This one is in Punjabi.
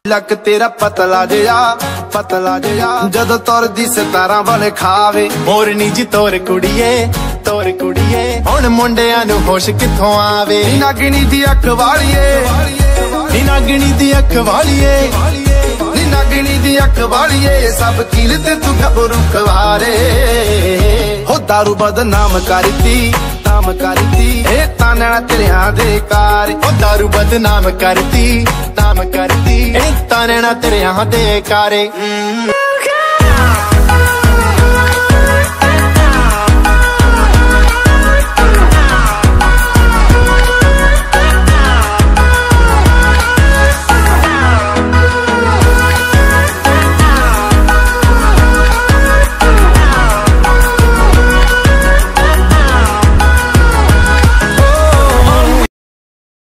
ਲੱਕ ਤੇਰਾ ਪਤਲਾ ਜਿਹਾ ਜਦੋਂ ਤੁਰਦੀ ਸਿਤਾਰਾਂ ਵਾਲੇ ਖਾਵੇ। ਮੋਰਨੀ ਜੀ ਤੋਰ ਕੁੜੀਏ ਹੁਣ ਮੁੰਡਿਆਂ ਨੂੰ ਹੋਸ਼ ਕਿੱਥੋਂ ਆਵੇ। ਨੀ ਨਾਗਣੀ ਦੀ ਅੱਖ ਵਾਲੀਏ ਨੀ ਨਾਗਣੀ ਦੀ ਅੱਖ ਵਾਲੀਏ ਨੀ ਨਾਗਣੀ ਦੀ ਅੱਖ ਵਾਲੀਏ ਸਭ ਕੀਲ ਤੇ ਤੂੰ ਗੱਭਰੂ ਖਵਾਰੇ। ਹੋ ਦਾਰੂ ਬਦਨਾਮ ਕਰਤੀ ਇਹ ਤਾਂ ਨੈਣਾ ਤੇਰਿਆਂ ਦੇ ਕਾਰ। ਉਹ ਦਾਰੂ ਬਦਨਾਮ ਕਰਤੀ ਇਹ ਤਾਂ ਨੈਣਾ ਤੇਰਿਆਂ ਦੇ ਕਾਰੇ।